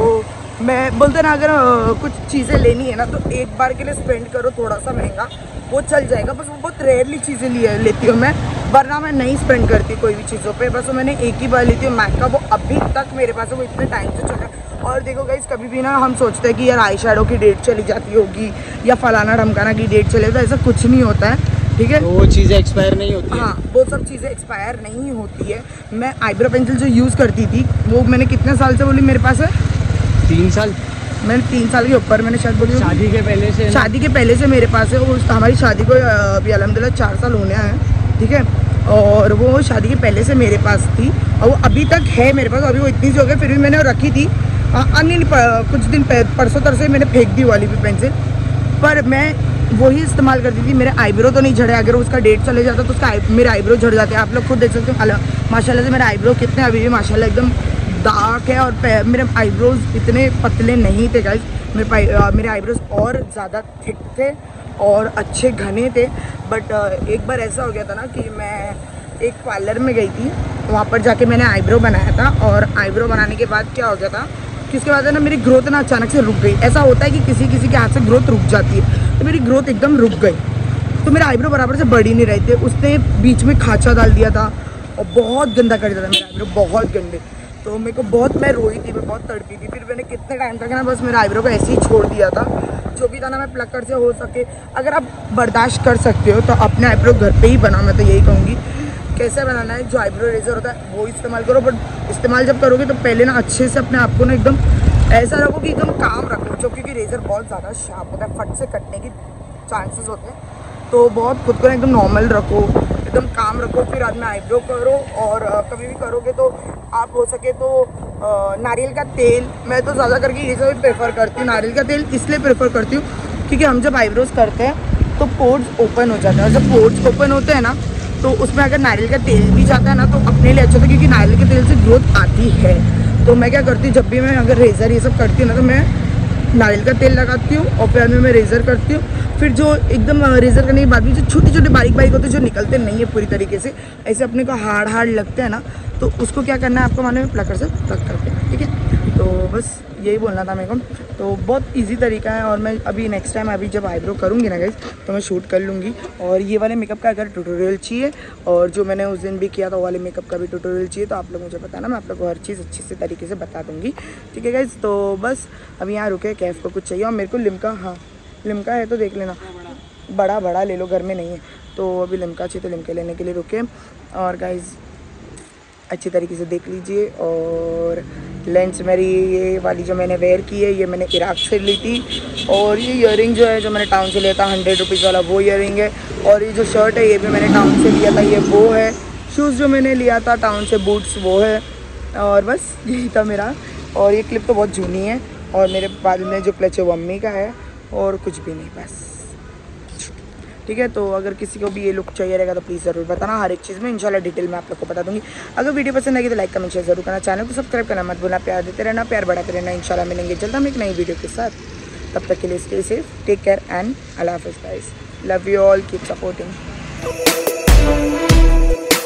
मैं बोलते ना अगर कुछ चीज़ें लेनी है ना तो एक बार के लिए स्पेंड करो, थोड़ा सा महंगा वो चल जाएगा। बस वो बहुत रेयरली चीज़ें लिए लेती हूँ मैं, वरना मैं नहीं स्पेंड करती कोई भी चीज़ों पे। बस वो मैंने एक ही बार ली थी मैक का, वो अभी तक मेरे पास है, वो इतने टाइम से चल रहा है। और देखो गाइस, कभी भी ना हम सोचते हैं कि यार आई शेडो की डेट चली जाती होगी या फलाना ढमकाना की डेट चले, तो ऐसा कुछ नहीं होता है, ठीक है। तो वो चीज़ें एक्सपायर नहीं होती है। हाँ, वो सब चीज़ें एक्सपायर नहीं होती है। मैं आईब्रो पेंसिल जो यूज़ करती थी वो मैंने कितने साल से बोली मेरे पास है, तीन साल मैंने तीन साल के ऊपर मैंने शायद बोली शादी के पहले से शादी के पहले से मेरे पास है। उस हमारी शादी को अभी अल्हम्दुलिल्लाह चार साल होने आए हैं, ठीक है। और वो शादी के पहले से मेरे पास थी और वो अभी तक है मेरे पास। अभी वो इतनी सी हो गई फिर भी मैंने रखी थी। अन्य कुछ दिन परसों तरसों मैंने फेंक दी वाली भी पेंसिल, पर मैं वही इस्तेमाल करती थी। मेरे आईब्रो तो नहीं झड़े, अगर उसका डेट चले जाता तो उसका मेरे आईब्रो झड़ जाते हैं। आप लोग खुद देख सकते हो माशाल्लाह से मेरे आईब्रो कितने अभी भी माशाल्लाह एकदम डार्क है। और मेरे आईब्रोज इतने पतले नहीं थे गाइस, मेरे मेरे आईब्रोज और ज़्यादा थिक थे और अच्छे घने थे। बट एक बार ऐसा हो गया था ना कि मैं एक पार्लर में गई थी, वहाँ पर जाके मैंने आईब्रो बनाया था। और आईब्रो बनाने के बाद क्या हो गया था कि उसके बाद है ना मेरी ग्रोथ ना अचानक से रुक गई। ऐसा होता है कि किसी किसी के हाथ से ग्रोथ रुक जाती है, तो मेरी ग्रोथ एकदम रुक गई। तो मेरे आईब्रो बराबर से बढ़ ही नहीं रहे थे। उसने बीच में खांचा डाल दिया था और बहुत गंदा कर दिया था मेरा आईब्रो, बहुत गंदे। तो मेरे को बहुत, मैं रोई थी, मैं बहुत तड़पी थी। फिर मैंने कितने टाइम तक ना बस मेरे आईब्रो को ऐसे ही छोड़ दिया था। जो भी था ना मैं प्लकर से हो सके, अगर आप बर्दाश्त कर सकते हो तो अपने आईब्रो घर पे ही बनाओ। मैं तो यही कहूँगी, कैसे बनाना है, जो आईब्रो रेजर होता है वो इस्तेमाल करो। बट इस्तेमाल जब करोगे तो पहले ना अच्छे से अपने आप को ना एकदम ऐसा रखो कि एकदम काम रखो, जो क्योंकि रेजर बहुत ज़्यादा शार्प होता है, फट से कटने की चांसेस होते हैं। तो बहुत खुद को एकदम नॉर्मल रखो, एकदम काम रखो। फिर बाद में आईब्रो करो। और आ, कभी भी करोगे तो आप हो सके तो आ, नारियल का तेल, मैं तो ज़्यादा करके ये सब प्रेफर करती हूँ। नारियल का तेल इसलिए प्रेफर करती हूँ क्योंकि हम जब आईब्रोज करते हैं तो पोर्स ओपन हो जाते हैं, और जब पोर्स ओपन होते हैं ना तो उसमें अगर नारियल का तेल भी जाता है ना तो अपने लिए अच्छा होता है, क्योंकि नारियल के तेल से ग्रोथ आती है। तो मैं क्या करती हूँ, जब भी मैं अगर रेज़र ये सब करती हूँ ना तो मैं नारियल का तेल लगाती हूँ और फिर में मैं रेज़र करती हूँ। फिर जो एकदम रेज़र करने के बाद भी जो छोटे छोटे बारीक बारीक होते हैं जो निकलते नहीं है पूरी तरीके से, ऐसे अपने को हार्ड हार्ड लगते हैं ना, तो उसको क्या करना है आपको माने में प्लकर से प्लग करते हैं, ठीक है। तो बस यही बोलना था मेरे को। तो बहुत इजी तरीका है। और मैं अभी नेक्स्ट टाइम अभी जब आईब्रो करूँगी ना गाइस तो मैं शूट कर लूँगी। और ये वाले मेकअप का अगर ट्यूटोरियल चाहिए और जो मैंने उस दिन भी किया था वो वाले मेकअप का भी ट्यूटोरियल चाहिए तो आप लोग मुझे बताना, मैं आप लोग को हर चीज़ अच्छे से तरीके से बता दूँगी, ठीक है गाइस। तो बस अभी यहाँ रुके, कैफ को कुछ चाहिए और मेरे को लिम्का, हाँ लिम्का है तो देख लेना, बड़ा बड़ा ले लो, घर में नहीं है तो अभी लिम्का चाहिए तो लिम्का लेने के लिए रुके। और गाइस अच्छी तरीके से देख लीजिए। और लेंस मेरी ये वाली जो मैंने वेयर की है ये मैंने इराक से ली थी। और ये ईयरिंग जो है जो मैंने टाउन से लिया था हंड्रेड रुपीज़ वाला वो ईयरिंग है। और ये जो शर्ट है ये भी मैंने टाउन से लिया था, ये वो है। शूज़ जो मैंने लिया था टाउन से, बूट्स वो है। और बस यही था मेरा। और ये क्लिप तो बहुत जूनी है। और मेरे बाद में जो क्लच है वो अम्मी का है और कुछ भी नहीं, बस ठीक है। तो अगर किसी को भी ये लुक चाहिए रहेगा तो प्लीज़ ज़रूर बताना, हर एक चीज़ में इंशाल्लाह डिटेल में आप लोग को बता दूंगी। अगर वीडियो पसंद आएगी तो लाइक कमेंट शेयर जरूर करना, चैनल को सब्सक्राइब करना मत भूलना, प्यार देते रहना, प्यार बढ़ाते रहना। इंशाल्लाह मिलेंगे जल्द हम एक नई वीडियो के साथ। तब तक के लिए stay safe, take care and अल्लाह हाफ़िज़ guys, love you all, keep supporting.